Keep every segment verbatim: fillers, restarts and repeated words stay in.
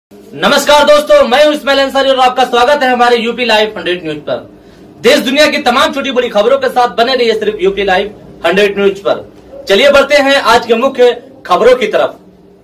नमस्कार दोस्तों, मैं हूं इस्माइल अंसारी और आपका स्वागत है हमारे यूपी लाइव हंड्रेड न्यूज पर। देश दुनिया की तमाम छोटी बड़ी खबरों के साथ बने रहिए सिर्फ यूपी लाइव हंड्रेड न्यूज पर। चलिए बढ़ते हैं आज के मुख्य खबरों की तरफ।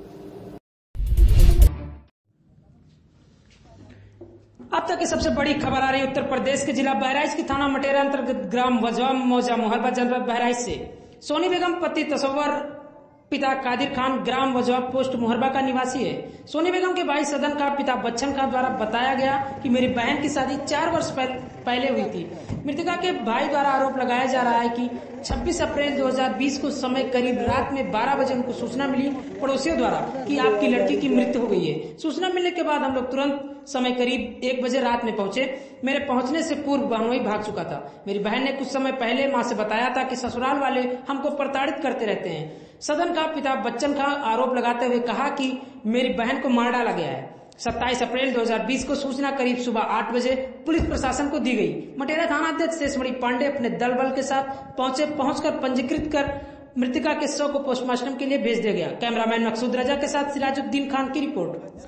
अब तक की सबसे बड़ी खबर आ रही है उत्तर प्रदेश के जिला बहराइच की थाना मटेरा अंतर्गत ग्राम वजवा मौजा मोहल्ला जनपद बहराइच से। सोनी बेगम पति तसव्वर पिता कादिर खान ग्राम वजवा पोस्ट मुहरबा का निवासी है। सोनी बेगम के भाई सदन का पिता बच्चन का द्वारा बताया गया कि मेरी बहन की शादी चार वर्ष पहले हुई थी। मृतका के भाई द्वारा आरोप लगाया जा रहा है कि छब्बीस अप्रैल दो हज़ार बीस को समय करीब रात में बारह बजे उनको सूचना मिली पड़ोसियों द्वारा कि आपकी लड़की की मृत्यु हो गई है। सूचना मिलने के बाद हम लोग तुरंत समय करीब एक बजे रात में पहुंचे। मेरे पहुंचने से पूर्व बहनोई भाग चुका था। मेरी बहन ने कुछ समय पहले मां से बताया था कि ससुराल वाले हमको प्रताड़ित करते रहते हैं। सदन का पिता बच्चन का आरोप लगाते हुए कहा कि मेरी बहन को मार डाला गया है। सत्ताईस अप्रैल दो हज़ार बीस को सूचना करीब सुबह आठ बजे पुलिस प्रशासन को दी गई। मटेरा थाना अध्यक्ष शेषमणि पांडे अपने दल बल के साथ पहुंचे। पहुंचकर पंजीकृत कर मृतका के शव को पोस्टमार्टम के लिए भेज दिया गया। कैमरामैन मकसूद रजा के साथ सिराजुद्दीन खान की रिपोर्ट।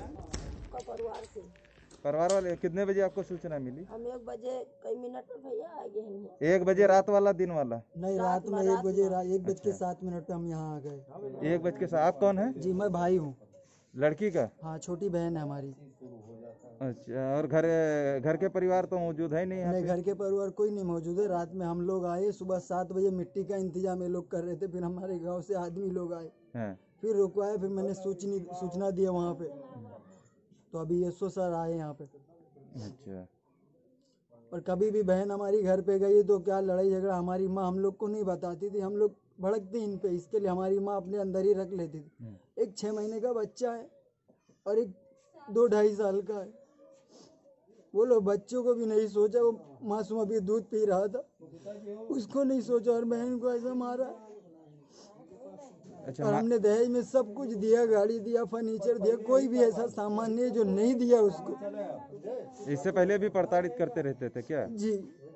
परिवार वाले कितने बजे आपको सूचना मिली? हम एक बजे कई मिनट में भैया आ गए। एक बजे रात वाला दिन वाला? नहीं, रात में एक बजे एक बज के सात मिनट पे हम यहाँ आ गए। एक बज के साथ। आप कौन है? जी मैं भाई हूँ। लड़की का? हाँ, छोटी बहन है हमारी। अच्छा, और घर घर के परिवार तो मौजूद है नहीं? नहीं, घर के परिवार कोई नहीं मौजूद है। रात में हम लोग आए, सुबह सात बजे मिट्टी का इंतजाम ये लोग कर रहे थे। फिर हमारे गाँव से आदमी लोग आए, फिर रुकवाए, फिर मैंने सूचनी सूचना दिया वहाँ पे। तो अभी एसओ सर आए यहाँ पे। अच्छा। और कभी भी बहन हमारी घर पे गई तो क्या लड़ाई झगड़ा हमारी माँ हम लोग को नहीं बताती थी। हम लोग भड़कते इन पे, इसके लिए हमारी माँ अपने अंदर ही रख लेती थी। एक छः महीने का बच्चा है और एक दो ढाई साल का है। वो लोग बच्चों को भी नहीं सोचा। वो मासूम अभी दूध पी रहा था, उसको नहीं सोचा और बहन को ऐसा मारा। अच्छा। और हमने दहेज में सब कुछ दिया, गाड़ी दिया, फर्नीचर दिया, कोई भी ऐसा सामान नहीं जो नहीं दिया उसको। इससे पहले भी प्रताड़ित करते रहते थे क्या? जी।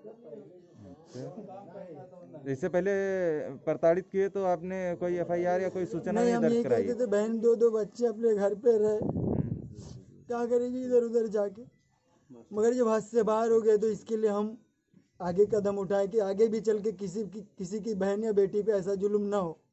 इससे पहले प्रताड़ित किए तो आपने कोई एफआईआर या कोई सूचना नहीं, नहीं दर्ज कराई? कहते थे बहन दो दो बच्चे अपने घर पे रहे, क्या करेगी इधर उधर जाके। मगर जब हाथ से बाहर हो गए तो इसके लिए हम आगे कदम उठाए कि आगे भी चल के किसी की किसी की बहन या बेटी पे ऐसा जुल्म ना हो।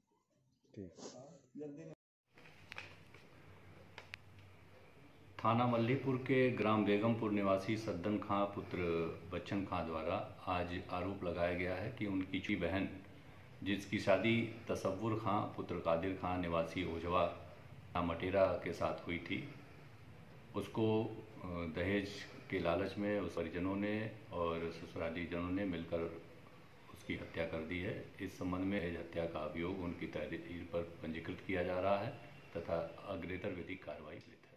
थाना मल्लीपुर के ग्राम बेगमपुर निवासी सद्दन खां पुत्र बच्चन खां द्वारा आज आरोप लगाया गया है कि उनकी ची बहन जिसकी शादी तसव्वुर खां पुत्र कादिर खां निवासी ओझवा मटेरा के साथ हुई थी, उसको दहेज के लालच में उस परिजनों ने और ससुराली जनों ने मिलकर उसकी हत्या कर दी है। इस संबंध में हत्या का अभियोग उनकी तहरीर पर पंजीकृत किया जा रहा है तथा अग्रेतर विधिक कार्रवाई